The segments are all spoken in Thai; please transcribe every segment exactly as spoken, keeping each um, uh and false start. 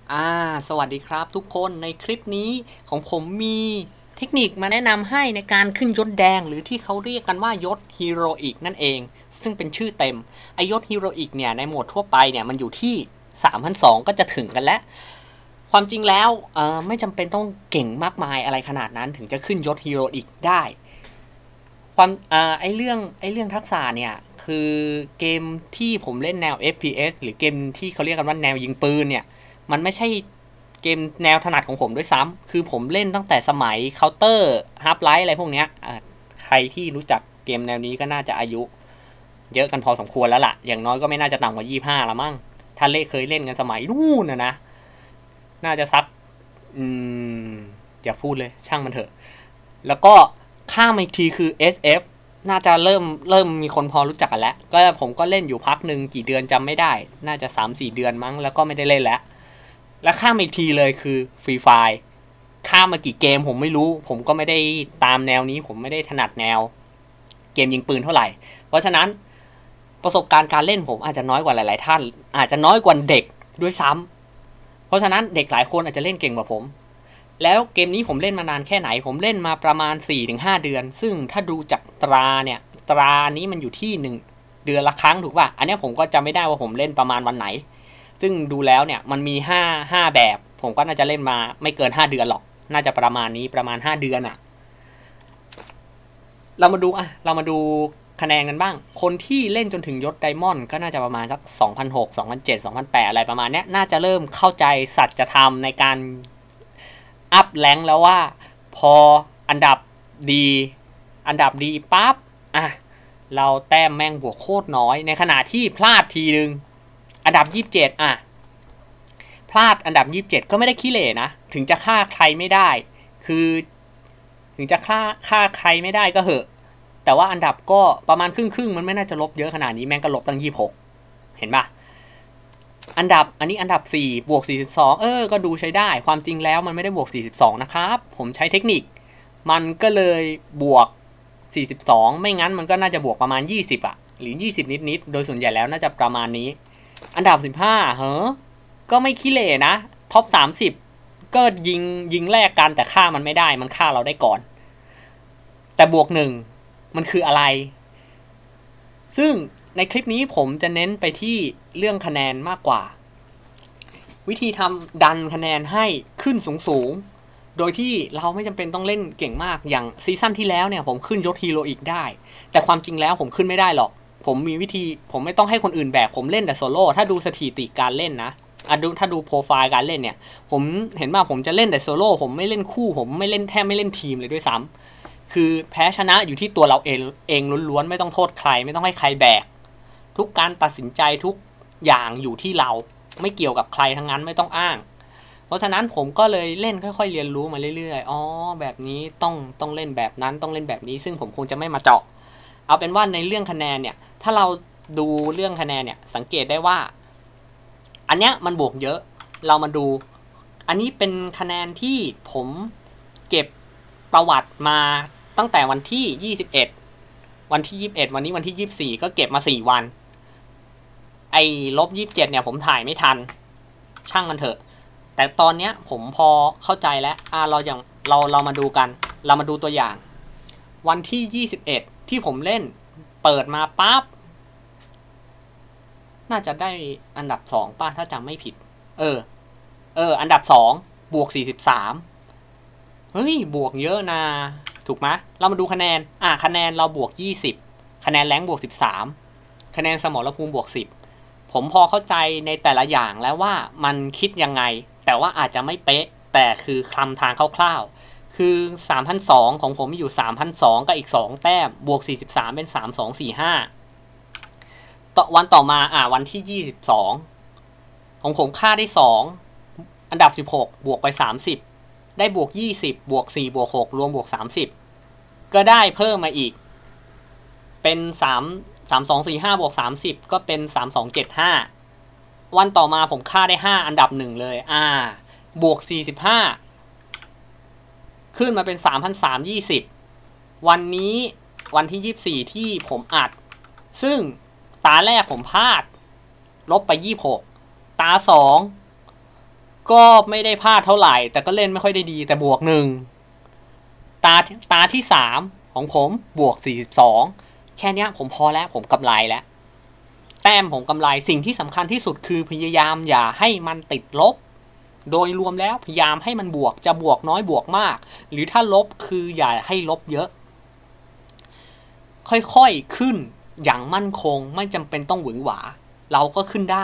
อ่าสวัสดีครับทุกคนในคลิปนี้ของผมมีเทคนิคมาแนะนำให้ในการขึ้นยศแดงหรือที่เขาเรียกกันว่ายศฮีโร่อีกนั่นเองซึ่งเป็นชื่อเต็มไอยศฮีโร่อีกเนี่ยในโหมดทั่วไปเนี่ยมันอยู่ที่ สามพันสองร้อย ก็จะถึงกันแล้วความจริงแล้วเอ่อไม่จำเป็นต้องเก่งมากมายอะไรขนาดนั้นถึงจะขึ้นยศฮีโร่อีกได้ความอ่าไอเรื่องไอเรื่องทักษะเนี่ยคือเกมที่ผมเล่นแนว เอฟ พี เอส หรือเกมที่เขาเรียกกันว่าแนวยิงปืนเนี่ยมันไม่ใช่เกมแนวถนัดของผมด้วยซ้ำคือผมเล่นตั้งแต่สมัยเคาน์เตอร์ฮาร์ปไลท์อะไรพวกเนี้ยใครที่รู้จักเกมแนวนี้ก็น่าจะอายุเยอะกันพอสมควรแล้วล่ะอย่างน้อยก็ไม่น่าจะต่ำกว่ายี่สิบห้าละมั้งถ้าเล่เคยเล่นกันสมัยนู่นนะนะน่าจะซักอืมอย่าพูดเลยช่างมันเถอะแล้วก็ข้ามอีกทีคือ เอส เอฟ น่าจะเริ่มเริ่มมีคนพอรู้จักกันแล้วก็ผมก็เล่นอยู่พักหนึ่งกี่เดือนจำไม่ได้น่าจะ สามสี่ เดือนมั้งแล้วก็ไม่ได้เล่นแล้วแล้วข้ามอีกทีเลยคือฟรีไฟร์ข้ามมากี่เกมผมไม่รู้ผมก็ไม่ได้ตามแนวนี้ผมไม่ได้ถนัดแนวเกมยิงปืนเท่าไหร่เพราะฉะนั้นประสบการณ์การเล่นผมอาจจะน้อยกว่าหลายๆท่านอาจจะน้อยกว่าเด็กด้วยซ้ำเพราะฉะนั้นเด็กหลายคนอาจจะเล่นเก่งกว่าผมแล้วเกมนี้ผมเล่นมานานแค่ไหนผมเล่นมาประมาณ สี่ถึงห้า เดือนซึ่งถ้าดูจากตราเนี่ยตรานี้มันอยู่ที่หนึ่งเดือนละครั้งถูกป่ะอันนี้ผมก็จำไม่ได้ว่าผมเล่นประมาณวันไหนซึ่งดูแล้วเนี่ยมันมีห้า ห้าแบบผมก็น่าจะเล่นมาไม่เกินห้าเดือนหรอกน่าจะประมาณนี้ประมาณห้าเดือนอะเรามาดูอะเรามาดูคะแนนกันบ้างคนที่เล่นจนถึงยศไดมอนด์ก็น่าจะประมาณสัก สองพันหกร้อย สองพันเจ็ดร้อย สองพันแปดร้อย อะไรประมาณนี้น่าจะเริ่มเข้าใจสัจธรรมในการอัพแรงแล้วว่าพออันดับดีอันดับดีปั๊บอ่ะเราแต้มแม่งบวกโคตรน้อยในขณะที่พลาดทีนึงอันดับยี่สิบเจ็ดอ่ะพลาดอันดับยี่สิบเจ็ดก็ไม่ได้ขี้เหร่นะถึงจะฆ่าใครไม่ได้คือถึงจะฆ่าฆ่าใครไม่ได้ก็เหอะแต่ว่าอันดับก็ประมาณครึ่งครึ่งมันไม่น่าจะลบเยอะขนาดนี้แม่งก็ลบตั้งยี่สิบหกเห็นปะอันดับอันนี้อันดับสี่บวกสี่สิบสองเออก็ดูใช้ได้ความจริงแล้วมันไม่ได้บวกสี่สิบสองนะครับผมใช้เทคนิคมันก็เลยบวกสี่สิบสองไม่งั้นมันก็น่าจะบวกประมาณยี่สิบอะหรือยี่สิบนิดๆโดยส่วนใหญ่แล้วน่าจะประมาณนี้อันดับสิบห้าเฮ้อก็ไม่ขี้เหร่นะท็อปสามสิบก็ยิงยิงแลกกันแต่ฆ่ามันไม่ได้มันฆ่าเราได้ก่อนแต่บวกหนึ่งมันคืออะไรซึ่งในคลิปนี้ผมจะเน้นไปที่เรื่องคะแนนมากกว่าวิธีทำดันคะแนนให้ขึ้นสูงๆโดยที่เราไม่จำเป็นต้องเล่นเก่งมากอย่างซีซั่นที่แล้วเนี่ยผมขึ้นยศฮีโร่อีกได้แต่ความจริงแล้วผมขึ้นไม่ได้หรอกผมมีวิธีผมไม่ต้องให้คนอื่นแบกผมเล่นแต่โซโล่ถ้าดูสถิติการเล่นนะอ่ะดูถ้าดูโปรไฟล์การเล่นเนี่ยผมเห็นว่าผมจะเล่นแต่โซโล่ผมไม่เล่นคู่ผมไม่เล่นแทบไม่เล่นทีมเลยด้วยซ้ำคือแพ้ชนะอยู่ที่ตัวเราเองเองล้วนๆไม่ต้องโทษใครไม่ต้องให้ใครแบกทุกการตัดสินใจทุกอย่างอยู่ที่เราไม่เกี่ยวกับใครทั้งนั้นไม่ต้องอ้างเพราะฉะนั้นผมก็เลยเล่นค่อยๆเรียนรู้มาเรื่อยๆอ๋อแบบนี้ต้องต้องเล่นแบบนั้นต้องเล่นแบบนี้ซึ่งผมคงจะไม่มาเจาะเอาเป็นว่าในเรื่องคะแนนเนี่ยถ้าเราดูเรื่องคะแนนเนี่ยสังเกตได้ว่าอันเนี้ยมันบวกเยอะเรามาดูอันนี้เป็นคะแนนที่ผมเก็บประวัติมาตั้งแต่วันที่ยี่สิบเอ็ดวันที่ยี่สิบเอ็ดวันนี้วันที่ยี่สิบสี่ก็เก็บมาสี่วันไอ้ลบยี่สิบเจ็ดเนี่ยผมถ่ายไม่ทันช่างมันเถอะแต่ตอนเนี้ยผมพอเข้าใจแล้วอ่าเราอย่างเราเรามาดูกันเรามาดูตัวอย่างวันที่ยี่สิบเอ็ดที่ผมเล่นเปิดมาปั๊บน่าจะได้อันดับสองป่ะถ้าจำไม่ผิดเออเอออันดับสองบวกสี่สิบสามเฮ้ยบวกเยอะนะถูกไหมเรามาดูคะแนนอ่ะคะแนนเราบวกยี่สิบคะแนนแรงบวกสิบสามคะแนนสมรภูมิบวกสิบผมพอเข้าใจในแต่ละอย่างแล้วว่ามันคิดยังไงแต่ว่าอาจจะไม่เป๊ะแต่คือคลำทางคร่าวๆคือ สามพันสองร้อย ของผมมีอยู่ สามพันสองร้อย กับอีกสองแต้มบวกสี่สิบสามเป็นสาม สอง สี่ ห้าต่อวันต่อมาอ่ะวันที่ยี่สิบสองของผมค่าได้สองอันดับสิบหกบวกไปสามสิบได้บวกยี่สิบบวกสี่บวกหกรวมบวกสามสิบก็ได้เพิ่มมาอีกเป็นสาม สาม สอง สี่ ห้าบวกสามสิบก็เป็นสาม สอง เจ็ด ห้าวันต่อมาผมค่าได้ห้าอันดับหนึ่งเลยอ่าบวกสี่สิบห้าขึ้นมาเป็น สามพันสามร้อยยี่สิบ วันนี้วันที่ยี่สิบสี่ที่ผมอัดซึ่งตาแรกผมพลาดลบไปยี่สิบหกตาสองก็ไม่ได้พลาดเท่าไหร่แต่ก็เล่นไม่ค่อยได้ดีแต่บวกหนึ่งตาตาที่สามของผมบวกสี่สิบสองแค่นี้ผมพอแล้วผมกำไรแล้วแต้มผมกำไรสิ่งที่สำคัญที่สุดคือพยายามอย่าให้มันติดลบโดยรวมแล้วพยายามให้มันบวกจะบวกน้อยบวกมากหรือถ้าลบคืออย่าให้ลบเยอะค่อยๆขึ้นอย่างมั่นคงไม่จำเป็นต้องหวือหวาเราก็ขึ้นได้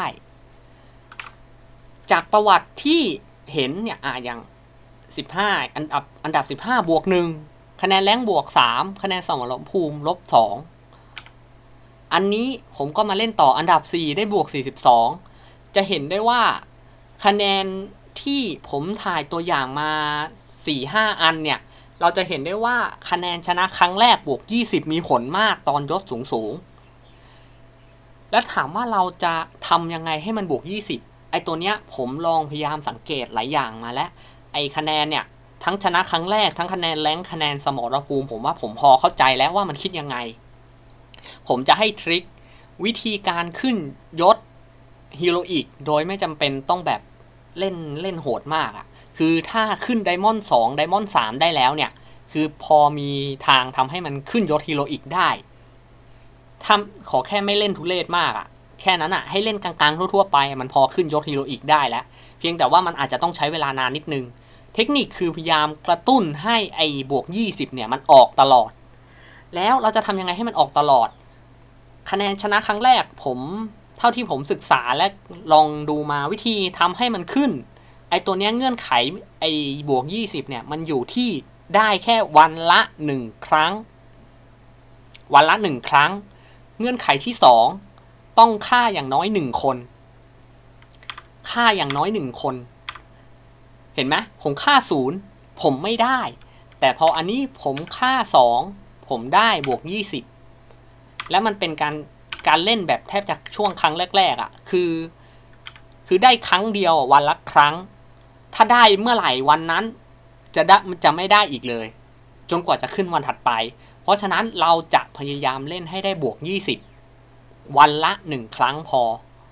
จากประวัติที่เห็นเนี่ยอ่ะอย่างสิบห้าอันดับอันดับสิบห้าบวกหนึ่งคะแนนแรงบวกสามคะแนนสมรภูมิลบสองอันนี้ผมก็มาเล่นต่ออันดับสี่ได้บวกสี่สิบสองจะเห็นได้ว่าคะแนนที่ผมถ่ายตัวอย่างมา สี่ห้า อันเนี่ยเราจะเห็นได้ว่าคะแนนชนะครั้งแรกบวกยี่สิบมีผลมากตอนยศสูงสูงแล้วถามว่าเราจะทำยังไงให้มันบวกยี่สิบไอตัวเนี้ยผมลองพยายามสังเกตหลายอย่างมาแล้วไอคะแนนเนี่ยทั้งชนะครั้งแรกทั้งคะแนนแรงคะแนนสมรภูมิผมว่าผมพอเข้าใจแล้วว่ามันคิดยังไงผมจะให้ทริควิธีการขึ้นยศฮีโร่อีกโดยไม่จำเป็นต้องแบบเล่นเล่นโหดมากอ่ะคือถ้าขึ้นไดมอนด์สองไดมอนด์สามได้แล้วเนี่ยคือพอมีทางทำให้มันขึ้นยศฮีโร่อีกได้ทำขอแค่ไม่เล่นทุเรศมากอ่ะแค่นั้นอ่ะให้เล่นกลางๆทั่วๆไปมันพอขึ้นยศฮีโร่อีกได้แล้วเพียงแต่ว่ามันอาจจะต้องใช้เวลานานนิดนึงเทคนิคคือพยายามกระตุ้นให้ไอ้บวกยี่สิบเนี่ยมันออกตลอดแล้วเราจะทำยังไงให้มันออกตลอดคะแนนชนะครั้งแรกผมเท่าที่ผมศึกษาและลองดูมาวิธีทำให้มันขึ้นไอ้ตัวเนี้ยเงื่อนไขไอ้บวกยี่สิบเนี่ยมันอยู่ที่ได้แค่วันละหนึ่งครั้งวันละหนึ่งครั้งเงื่อนไขที่สองต้องฆ่าอย่างน้อยหนึ่งคนฆ่าอย่างน้อยหนึ่งคนเห็นไหมผมฆ่าศูนย์ผมไม่ได้แต่พออันนี้ผมฆ่าสองผมได้บวกยี่สิบแล้วมันเป็นการการเล่นแบบแทบจะช่วงครั้งแรกๆอ่ะคือคือได้ครั้งเดียววันละครั้งถ้าได้เมื่อไหร่วันนั้นจะได้มันจะไม่ได้อีกเลยจนกว่าจะขึ้นวันถัดไปเพราะฉะนั้นเราจะพยายามเล่นให้ได้บวกยี่สิบวันละหนึ่งครั้งพอ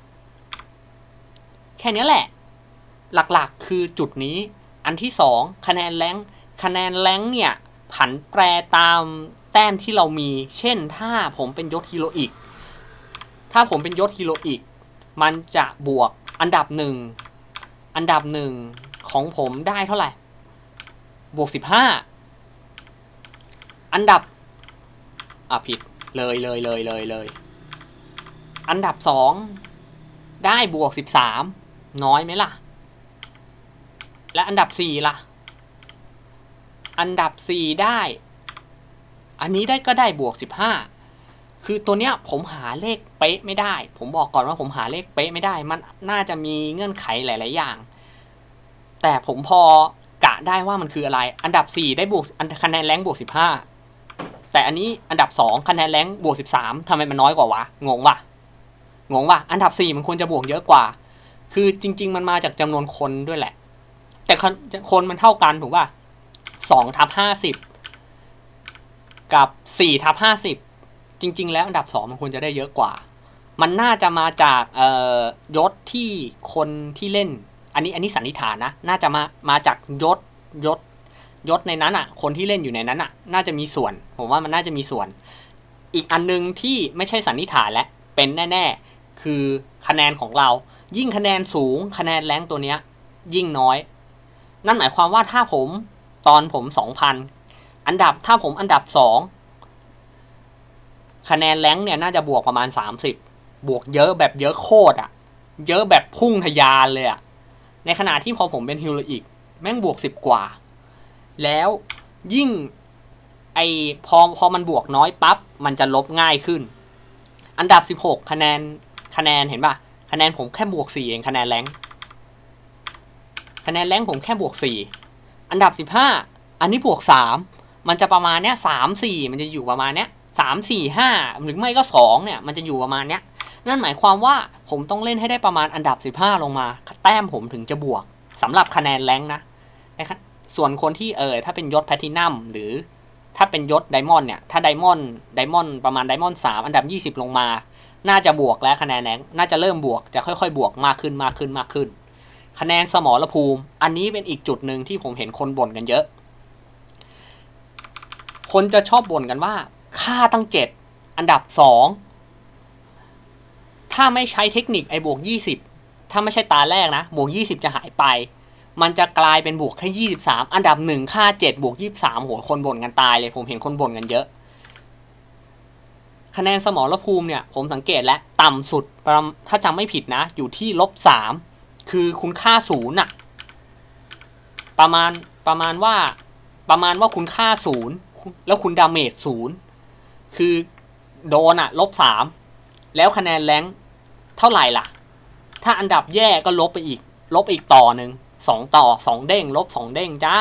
แค่นี้แหละหลักๆคือจุดนี้อันที่สองคะแนนแรงคะแนนแรงเนี่ยผันแปรตามแต้มที่เรามีเช่นถ้าผมเป็นยศฮีโร่อีกถ้าผมเป็นยศฮีโร่อีกมันจะบวกอันดับหนึ่งอันดับหนึ่งของผมได้เท่าไหร่บวกสิบห้าอันดับอ่ะผิดเลยเลยเลยเลยเลยอันดับสองได้บวกสิบสามน้อยไหมล่ะและอันดับสี่ล่ะอันดับสี่ได้อันนี้ได้ก็ได้บวกสิบห้าคือตัวเนี้ยผมหาเลขเป๊ะไม่ได้ผมบอกก่อนว่าผมหาเลขเป๊ะไม่ได้มันน่าจะมีเงื่อนไขหลายๆอย่างแต่ผมพอกะได้ว่ามันคืออะไรอันดับสี่ได้บวกคะแนนแรงบวกสิบห้าแต่อันนี้อันดับสองคะแนนแรงบวกสิบสามทำไมมันน้อยกว่าวะงงป่ะงงป่ะอันดับสี่มันควรจะบวกเยอะกว่าคือจริงๆมันมาจากจำนวนคนด้วยแหละแต่คนมันเท่ากันถูกป่ะสองทับห้าสิบกับสี่ทับห้าสิบจริงๆแล้วอันดับสองมันควรจะได้เยอะกว่ามันน่าจะมาจากเอ่อยศที่คนที่เล่นอันนี้อันนี้สันนิษฐานนะน่าจะมามาจากยศยศยศในนั้นอ่ะคนที่เล่นอยู่ในนั้นอ่ะน่าจะมีส่วนผมว่ามันน่าจะมีส่วนอีกอันนึงที่ไม่ใช่สันนิษฐานและเป็นแน่ๆคือคะแนนของเรายิ่งคะแนนสูงคะแนนแรงตัวเนี้ยยิ่งน้อยนั่นหมายความว่าถ้าผมตอนผม สองพัน อันดับถ้าผมอันดับสองคะแนนแรงเนี่ยน่าจะบวกประมาณสามสิบบวกเยอะแบบเยอะโคตรอ่ะเยอะแบบพุ่งทะยานเลยอ่ะในขณะที่พอผมเป็นฮีโร่อีกแม่งบวกสิบกว่าแล้วยิ่งไอพอพอมันบวกน้อยปั๊บมันจะลบง่ายขึ้นอันดับสิบหกคะแนนคะแนนเห็นป่ะคะแนนผมแค่บวกสี่เองคะแนนแรงคะแนนแรงผมแค่บวกสี่อันดับสิบห้าอันนี้บวกสามมันจะประมาณเนี้ยสาม สี่มันจะอยู่ประมาณเนี้ยสาม สี่ ห้าหรือไม่ก็สองเนี่ยมันจะอยู่ประมาณเนี้ยนั่นหมายความว่าผมต้องเล่นให้ได้ประมาณอันดับสิบห้าลงมาแต้มผมถึงจะบวกสำหรับคะแนนแรงนะส่วนคนที่เออถ้าเป็นยศแพลทินัมหรือถ้าเป็นยศไดมอนด์เนี่ยถ้าไดมอนด์ไดมอนด์ประมาณไดมอนด์สามอันดับยี่สิบลงมาน่าจะบวกแล้วคะแนนแรงน่าจะเริ่มบวกจะค่อยๆบวกมากขึ้นมากขึ้นมากขึ้นคะแนนสมรภูมิอันนี้เป็นอีกจุดหนึ่งที่ผมเห็นคนบ่นกันเยอะคนจะชอบบ่นกันว่าค่าตั้งเจ็ดอันดับสองถ้าไม่ใช้เทคนิคไอ้บวกยี่สิบถ้าไม่ใช่ตาแรกนะบวกยี่สิบจะหายไปมันจะกลายเป็นบวกแค่ยี่สิบสามอันดับหนึ่งค่าเจ็ดบวกยี่สิบสามโหคนบ่นกันตายเลยผมเห็นคนบ่นกันเยอะคะแนนสมรภูมิเนี่ยผมสังเกตแล้วต่ำสุดถ้าจำไม่ผิดนะอยู่ที่ลบสามคือคุณค่าศูนย์อะประมาณประมาณว่าประมาณว่าคุณค่าศูนย์แล้วคุณดาเมจศูนย์คือโดนอะลบสามแล้วคะแนนแรงเท่าไหร่ล่ะถ้าอันดับแย่ก็ลบไปอีกลบอีกต่อหนึ่งสองต่อสองเด้งลบสองเด้งจ้า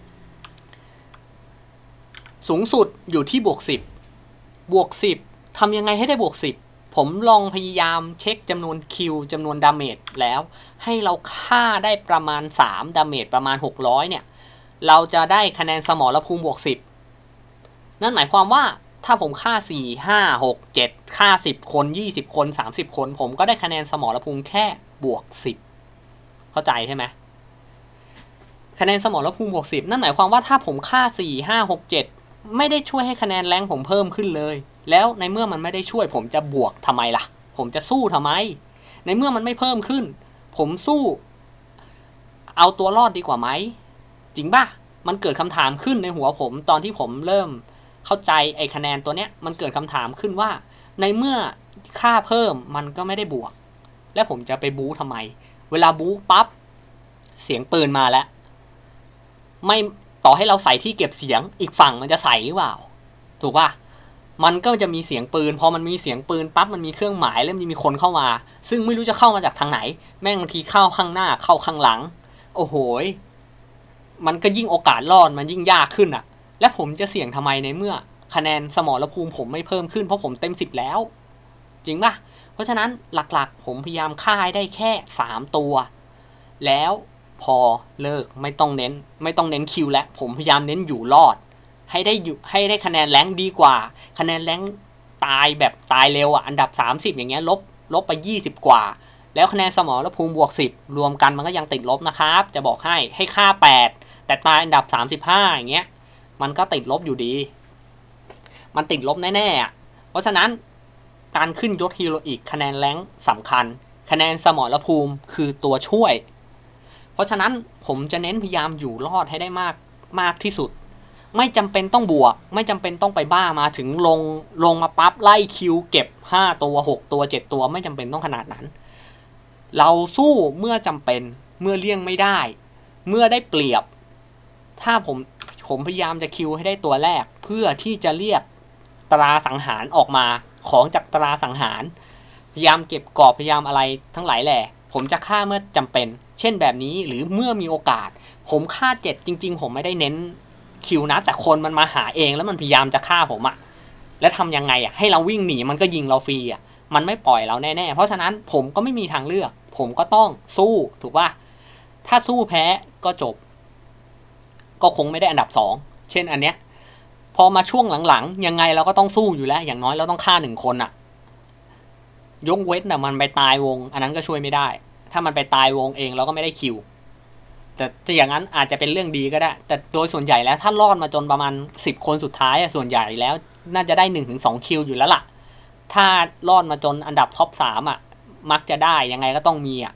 สูงสุดอยู่ที่บวกสิบบวกสิบทำยังไงให้ได้บวกสิบผมลองพยายามเช็คจำนวนคิวจำนวนดาเมจแล้วให้เราฆ่าได้ประมาณสามดาเมจประมาณหกร้อยเนี่ยเราจะได้คะแนนสมรภูมิบวกสิบนั่นหมายความว่าถ้าผมฆ่าสี่ ห้า หก เจ็ดฆ่าสิบคนยี่สิบคนสามสิบคนผมก็ได้คะแนนสมรภูมิแค่บวกสิบเข้าใจใช่ไหมคะแนนสมรภูมิบวกสิบนั่นหมายความว่าถ้าผมฆ่าสี่ ห้า หก เจ็ดไม่ได้ช่วยให้คะแนนแรงผมเพิ่มขึ้นเลยแล้วในเมื่อมันไม่ได้ช่วยผมจะบวกทำไมล่ะผมจะสู้ทำไมในเมื่อมันไม่เพิ่มขึ้นผมสู้เอาตัวรอดดีกว่าไหมจริงป่ะมันเกิดคำถามขึ้นในหัวผมตอนที่ผมเริ่มเข้าใจไอ้คะแนนตัวเนี้ยมันเกิดคำถามขึ้นว่าในเมื่อค่าเพิ่มมันก็ไม่ได้บวกแล้วผมจะไปบู๊ทำไมเวลาบู๊ปั๊บเสียงปืนมาแล้วไม่ต่อให้เราใส่ที่เก็บเสียงอีกฝั่งมันจะใส่หรือเปล่าถูกป่ะมันก็จะมีเสียงปืนพอมันมีเสียงปืนปั๊บมันมีเครื่องหมายแล้วมันมีคนเข้ามาซึ่งไม่รู้จะเข้ามาจากทางไหนแม่งบางทีเข้าข้างหน้าเข้าข้างหลังโอ้โหมันก็ยิ่งโอกาสรอดมันยิ่งยากขึ้นอ่ะและผมจะเสี่ยงทำไมในเมื่อคะแนนสมรภูมิผมไม่เพิ่มขึ้นเพราะผมเต็มสิบแล้วจริงป่ะเพราะฉะนั้นหลักๆผมพยายามฆ่าได้แค่สามตัวแล้วพอเลิกไม่ต้องเน้นไม่ต้องเน้นคิวแล้วผมพยายามเน้นอยู่รอดให้ได้อยู่ให้ได้คะแนนแรงดีกว่าคะแนนแรงตายแบบตายเร็วอ่ะอันดับสามสิบอย่างเงี้ยลบลบไปยี่สิบกว่าแล้วคะแนนสมรภูมิบวกสิบรวมกันมันก็ยังติดลบนะครับจะบอกให้ให้ค่าแปดแต่ตายอันดับสามสิบห้าอย่างเงี้ยมันก็ติดลบอยู่ดีมันติดลบแน่ๆอ่ะเพราะฉะนั้นการขึ้นยศฮีโร่อีกคะแนนแรงสำคัญคะแนนสมรภูมิคือตัวช่วยเพราะฉะนั้นผมจะเน้นพยายามอยู่รอดให้ได้มากมากที่สุดไม่จำเป็นต้องบวกไม่จำเป็นต้องไปบ้ามาถึงลงลงมาปั๊บไล่คิวเก็บห้าตัวหกตัวเจ็ดตัวไม่จำเป็นต้องขนาดนั้นเราสู้เมื่อจำเป็นเมื่อเลี่ยงไม่ได้เมื่อได้เปรียบถ้าผมผมพยายามจะคิวให้ได้ตัวแรกเพื่อที่จะเรียกตราสังหารออกมาของจากตราสังหารพยายามเก็บกรอบพยายามอะไรทั้งหลายแหละผมจะฆ่าเมื่อจำเป็นเช่นแบบนี้หรือเมื่อมีโอกาสผมฆ่าเจ็ดจริงๆผมไม่ได้เน้นคิวนะแต่คนมันมาหาเองแล้วมันพยายามจะฆ่าผมอะแล้วทำยังไงอะให้เราวิ่งหนีมันก็ยิงเราฟรีอะมันไม่ปล่อยเราแน่ๆเพราะฉะนั้นผมก็ไม่มีทางเลือกผมก็ต้องสู้ถูกป่ะถ้าสู้แพ้ก็จบก็คงไม่ได้อันดับสองเช่นอันเนี้ยพอมาช่วงหลังๆยังไงเราก็ต้องสู้อยู่แล้วอย่างน้อยเราต้องฆ่าหนึ่งคนอะยกเว้นแต่มันไปตายวงอันนั้นก็ช่วยไม่ได้ถ้ามันไปตายวงเองเราก็ไม่ได้คิวแต่อย่างนั้นอาจจะเป็นเรื่องดีก็ได้แต่โดยส่วนใหญ่แล้วถ้ารอดมาจนประมาณสิบคนสุดท้ายส่วนใหญ่แล้วน่าจะได้ หนึ่งถึงสอง คิวอยู่แล้วล่ะถ้ารอดมาจนอันดับท็อปสามอ่ะมักจะได้ยังไงก็ต้องมีอ่ะ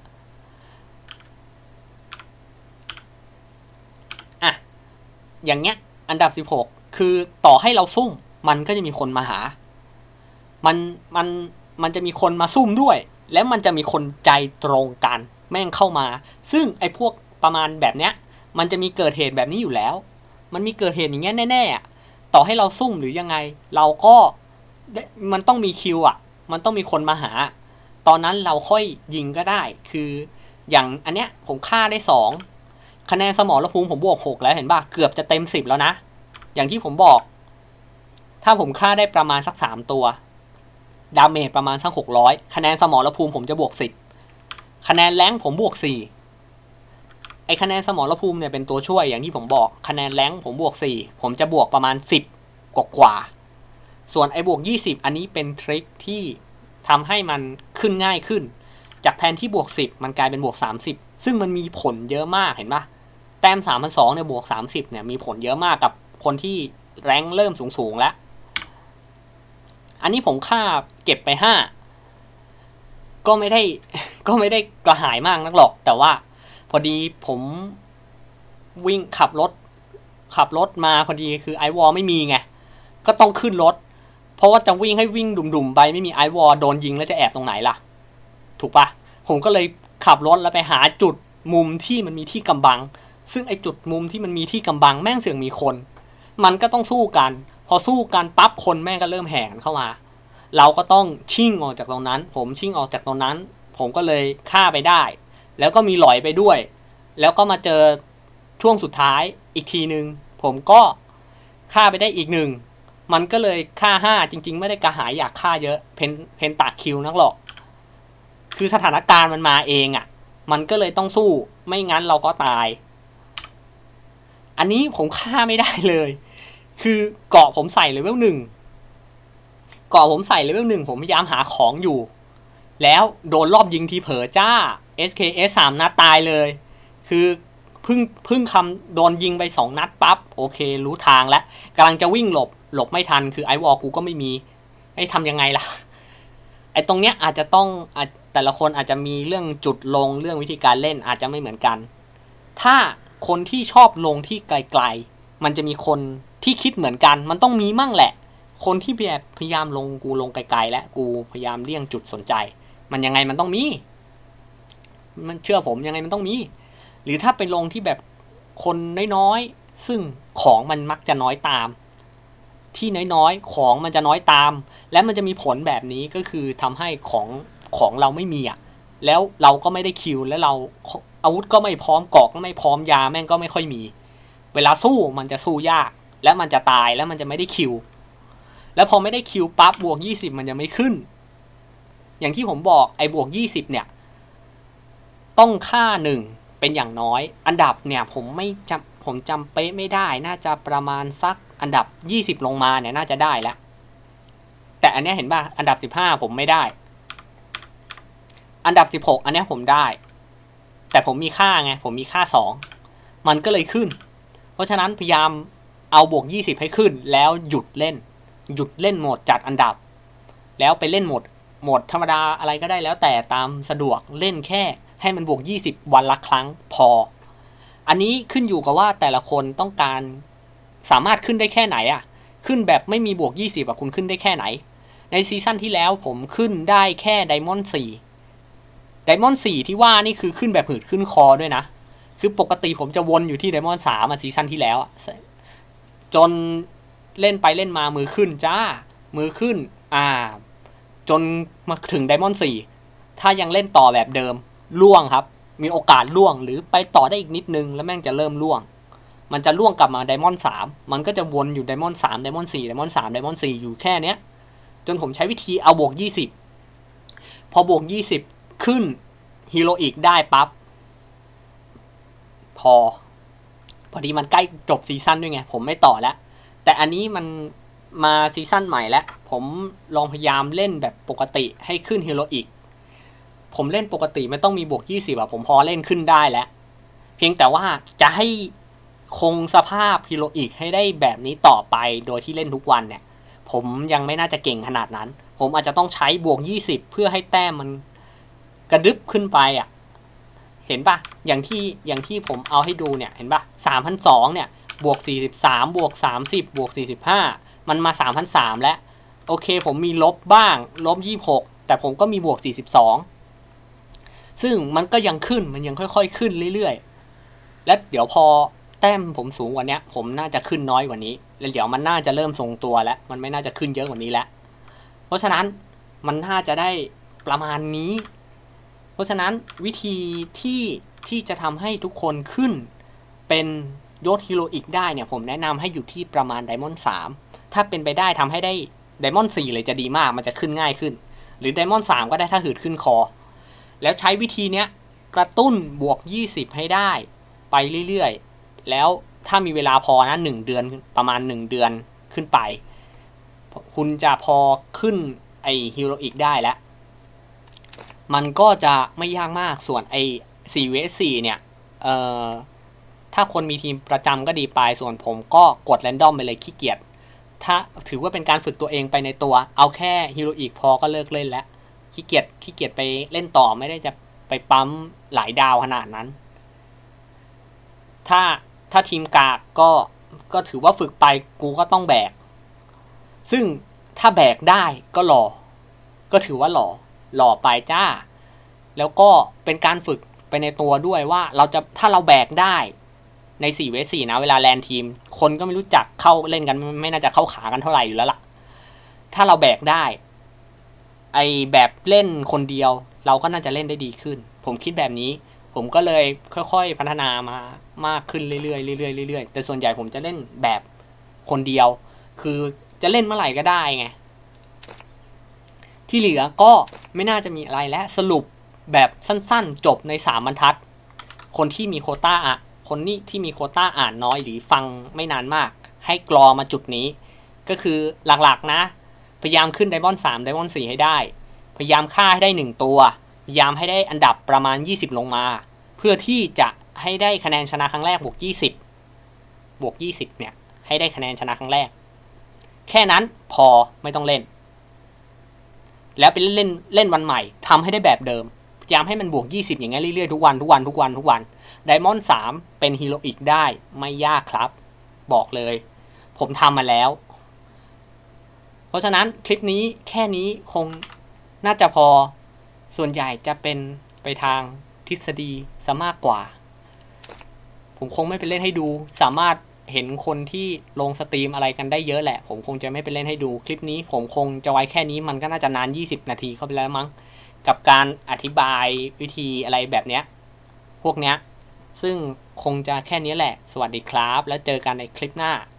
อ่ะอย่างเงี้ยอันดับสิบหกคือต่อให้เราซุ่มมันก็จะมีคนมาหามันมันมันจะมีคนมาซุ่มด้วยแล้วมันจะมีคนใจตรงกันแม่งเข้ามาซึ่งไอ้พวกประมาณแบบเนี้ยมันจะมีเกิดเหตุแบบนี้อยู่แล้วมันมีเกิดเหตุอย่างเงี้ยแน่ๆต่อให้เราซุ่มหรือยังไงเราก็มันต้องมีคิวอ่ะมันต้องมีคนมาหาตอนนั้นเราค่อยยิงก็ได้คืออย่างอันเนี้ยผมฆ่าได้สองคะแนนสมรภูมิผมบวกหกแล้วเห็นป่ะเกือบจะเต็มสิบแล้วนะอย่างที่ผมบอกถ้าผมฆ่าได้ประมาณสักสามตัวดาเมจประมาณสักหกร้อยคะแนนสมรภูมิผมจะบวกสิบคะแนนแรงผมบวกสี่ไอคะแนนสมรภูมิเนี่ยเป็นตัวช่วยอย่างที่ผมบอกคะแนนแรงผมบวกสี่ผมจะบวกประมาณสิบกว่ากว่าส่วนไอบวกยี่สิบอันนี้เป็นทริคที่ทำให้มันขึ้นง่ายขึ้นจากแทนที่บวกสิบมันกลายเป็นบวกสามสิบซึ่งมันมีผลเยอะมากเห็นปะแต้มสามพันสองเนี่ยบวกสามสิบเนี่ยมีผลเยอะมากกับคนที่แรงเริ่มสูงๆแล้วอันนี้ผมค่าเก็บไปห้าก็ไม่ได้ก็ไม่ได้กระหายมากนักหรอกแต่ว่าพอดีผมวิ่งขับรถขับรถมาพอดีคือไอวอลไม่มีไงก็ต้องขึ้นรถเพราะว่าจะวิ่งให้วิ่งดุ่มๆไปไม่มีไอวอลโดนยิงแล้วจะแอบตรงไหนล่ะถูกปะผมก็เลยขับรถแล้วไปหาจุดมุมที่มันมีที่กำบังซึ่งไอจุดมุมที่มันมีที่กำบังแม่งเสือกมีคนมันก็ต้องสู้กันพอสู้กันปั๊บคนแม่งก็เริ่มแห่กันเข้ามาเราก็ต้องชิ่งออกจากตรงนั้นผมชิ่งออกจากตรงนั้นผมก็เลยฆ่าไปได้แล้วก็มีหลอยไปด้วยแล้วก็มาเจอช่วงสุดท้ายอีกทีนึงผมก็ฆ่าไปได้อีกหนึ่งมันก็เลยฆ่าห้าจริงๆไม่ได้กระหายอยากฆ่าเยอะเพนเพนตาคิวนักหรอกคือสถานการณ์มันมาเองอ่ะมันก็เลยต้องสู้ไม่งั้นเราก็ตายอันนี้ผมฆ่าไม่ได้เลยคือเกาะผมใส่เลเวลหนึ่งเกาะผมใส่เลเวลหนึ่งผมพยายามหาของอยู่แล้วโดนรอบยิงทีเผลอจ้า เอส เค เอส สามนัดตายเลยคือเพิ่งเพิ่งคำโดนยิงไปสองนัดปั๊บโอเครู้ทางแล้วกำลังจะวิ่งหลบหลบไม่ทันคือไอวอลกูก็ไม่มีให้ทำยังไงล่ะไอตรงเนี้ยอาจจะต้องแต่ละคนอาจจะมีเรื่องจุดลงเรื่องวิธีการเล่นอาจจะไม่เหมือนกันถ้าคนที่ชอบลงที่ไกลๆมันจะมีคนที่คิดเหมือนกันมันต้องมีมั่งแหละคนที่แบบพยายามลงกูลงไกลๆและกูพยายามเลี่ยงจุดสนใจมันยังไงมันต้องมีมันเชื่อผมยังไงมันต้องมีหรือถ้าไปลงที่แบบคนน้อยๆซึ่งของมันมักจะน้อยตามที่น้อยๆของมันจะน้อยตามและมันจะมีผลแบบนี้ก็คือทำให้ของของเราไม่มีอ่ะแล้วเราก็ไม่ได้คิวแล้วเราอาวุธก็ไม่พร้อมเกาะก็ไม่พร้อมยาแม่งก็ไม่ค่อยมีเวลาสู้มันจะสู้ยากและมันจะตายแล้วมันจะไม่ได้คิวแล้วพอไม่ได้คิวปั๊บบวกยี่สิบมันจะไม่ขึ้นอย่างที่ผมบอกไอ้บวกยี่สิบเนี่ยต้องค่าหนึ่งเป็นอย่างน้อยอันดับเนี่ยผมไม่จำผมจำเป๊ะไม่ได้น่าจะประมาณสักอันดับยี่สิบลงมาเนี่ยน่าจะได้แล้วแต่อันนี้เห็นป่ะอันดับสิบห้าผมไม่ได้อันดับสิบหกอันนี้ผมได้แต่ผมมีค่าไงผมมีค่าสองมันก็เลยขึ้นเพราะฉะนั้นพยายามเอาบวกยี่สิบให้ขึ้นแล้วหยุดเล่นหยุดเล่นโหมดจัดอันดับแล้วไปเล่นโหมดโหมดธรรมดาอะไรก็ได้แล้วแต่ตามสะดวกเล่นแค่ให้มันบวกยี่สิบวันละครั้งพออันนี้ขึ้นอยู่กับว่าแต่ละคนต้องการสามารถขึ้นได้แค่ไหนอ่ะขึ้นแบบไม่มีบวกยี่สิบอ่ะคุณขึ้นได้แค่ไหนในซีซั่นที่แล้วผมขึ้นได้แค่ไดมอนด์สี่ไดมอนด์สี่ที่ว่านี่คือขึ้นแบบหืดขึ้นคอด้วยนะคือปกติผมจะวนอยู่ที่ไดมอนด์สามอ่ะซีซั่นที่แล้วอ่ะจนเล่นไปเล่นมามือขึ้นจ้ามือขึ้นอ่าจนมาถึงไดมอนด์สี่ถ้ายังเล่นต่อแบบเดิมล่วงครับมีโอกาสล่วงหรือไปต่อได้อีกนิดนึงแล้วแม่งจะเริ่มล่วงมันจะล่วงกลับมาไดมอนด์สามมันก็จะวนอยู่ไดมอนด์สามไดมอนด์สี่ไดมอนด์สามไดมอนด์สี่อยู่แค่เนี้ยจนผมใช้วิธีเอาบวกยี่สิบพอบวกยี่สิบขึ้นฮีโร่อีกได้ปั๊บพอพอดีมันใกล้จบซีซั่นด้วยไงผมไม่ต่อแล้วแต่อันนี้มันมาซีซั่นใหม่แล้วผมลองพยายามเล่นแบบปกติให้ขึ้นฮีโร่อีกผมเล่นปกติไม่ต้องมีบวกยี่สิบอะผมพอเล่นขึ้นได้แล้วเพียงแต่ว่าจะให้คงสภาพฮีโร่อีกให้ได้แบบนี้ต่อไปโดยที่เล่นทุกวันเนี่ยผมยังไม่น่าจะเก่งขนาดนั้นผมอาจจะต้องใช้บวกยี่สิบเพื่อให้แต้มมันกระดึบขึ้นไปอ่ะเห็นปะอย่างที่อย่างที่ผมเอาให้ดูเนี่ยเห็นปะ สามพันสองร้อย เนี่ยบวกสี่สิบสามบวกสามสิบบวกสี่สิบห้ามันมา สามพันสามร้อย แล้วโอเคผมมีลบบ้างลบยี่สิบหกแต่ผมก็มีบวกสี่สิบสองซึ่งมันก็ยังขึ้นมันยังค่อยๆขึ้นเรื่อยๆและเดี๋ยวพอแต้มผมสูงกว่านี้ผมน่าจะขึ้นน้อยกว่านี้แล้วเดี๋ยวมันน่าจะเริ่มทรงตัวแล้วมันไม่น่าจะขึ้นเยอะกว่านี้แล้วเพราะฉะนั้นมันน่าจะได้ประมาณนี้เพราะฉะนั้นวิธีที่ที่จะทำให้ทุกคนขึ้นเป็นยศฮีโร่อีกได้เนี่ยผมแนะนำให้อยู่ที่ประมาณไดมอนด์สามถ้าเป็นไปได้ทำให้ได้ไดมอนด์สี่เลยจะดีมากมันจะขึ้นง่ายขึ้นหรือไดมอนด์สามก็ได้ถ้าหืดขึ้นคอแล้วใช้วิธีเนี้ยกระตุ้นบวกยี่สิบให้ได้ไปเรื่อยๆแล้วถ้ามีเวลาพอนะหนึ่งเดือนประมาณหนึ่งเดือนขึ้นไปคุณจะพอขึ้นไอฮีโร่อีกได้แล้วมันก็จะไม่ยากมากส่วนไอสี่ วี เอส สี่ เนี่ยเอ่อถ้าคนมีทีมประจำก็ดีไปส่วนผมก็กดแรนดอมไปเลยขี้เกียจถ้าถือว่าเป็นการฝึกตัวเองไปในตัวเอาแค่ฮีโร่อีกพอก็เลิกเล่นแล้วขี้เกียจขี้เกียจไปเล่นต่อไม่ได้จะไปปั๊มหลายดาวขนาดนั้น ถ้าถ้าทีมกากก็ก็ถือว่าฝึกไปกูก็ต้องแบกซึ่งถ้าแบกได้ก็หล่อก็ถือว่าหล่อหล่อไปจ้าแล้วก็เป็นการฝึกไปในตัวด้วยว่าเราจะถ้าเราแบกได้ใน สี่ เวส สี่ นะเวลาแลนทีมคนก็ไม่รู้จักเข้าเล่นกันไม่น่าจะเข้าขากันเท่าไหร่อยู่แล้วล่ะถ้าเราแบกได้ไอแบบเล่นคนเดียวเราก็น่าจะเล่นได้ดีขึ้นผมคิดแบบนี้ผมก็เลยค่อยๆพัฒนามามากขึ้นเรื่อยๆเรื่อยๆเรื่อยๆแต่ส่วนใหญ่ผมจะเล่นแบบคนเดียวคือจะเล่นเมื่อไหร่ก็ได้ไงที่เหลือก็ไม่น่าจะมีอะไรและสรุปแบบสั้นๆจบในสามบรรทัดคนที่มีโควต้าอ่ะคนนี้ที่มีโควต้าอ่านน้อยหรือฟังไม่นานมากให้กรอมาจุดนี้ก็คือหลักๆนะพยายามขึ้นไดมอนด์สามไดมอนด์สี่ให้ได้พยายามฆ่าให้ได้หนึ่งตัวพยายามให้ได้อันดับประมาณยี่สิบลงมาเพื่อที่จะให้ได้คะแนนชนะครั้งแรกบวกยี่สิบบวกยี่สิบเนี่ยให้ได้คะแนนชนะครั้งแรกแค่นั้นพอไม่ต้องเล่นแล้วไปเล่นเล่นเล่นวันใหม่ทำให้ได้แบบเดิมพยายามให้มันบวกยี่สิบอย่างเงี้ยเรื่อยๆทุกวันทุกวันทุกวันทุกวันไดมอนด์สามเป็นฮีโร่อีกได้ไม่ยากครับบอกเลยผมทำมาแล้วเพราะฉะนั้นคลิปนี้แค่นี้คงน่าจะพอส่วนใหญ่จะเป็นไปทางทฤษฎีซะมากกว่าผมคงไม่ไปเล่นให้ดูสามารถเห็นคนที่ลงสตรีมอะไรกันได้เยอะแหละผมคงจะไม่ไปเล่นให้ดูคลิปนี้ผมคงจะไว้แค่นี้มันก็น่าจะนานยี่สิบนาทีเข้าไปแล้วมั้งกับการอธิบายวิธีอะไรแบบเนี้ยพวกเนี้ยซึ่งคงจะแค่นี้แหละสวัสดีครับแล้วเจอกันในคลิปหน้า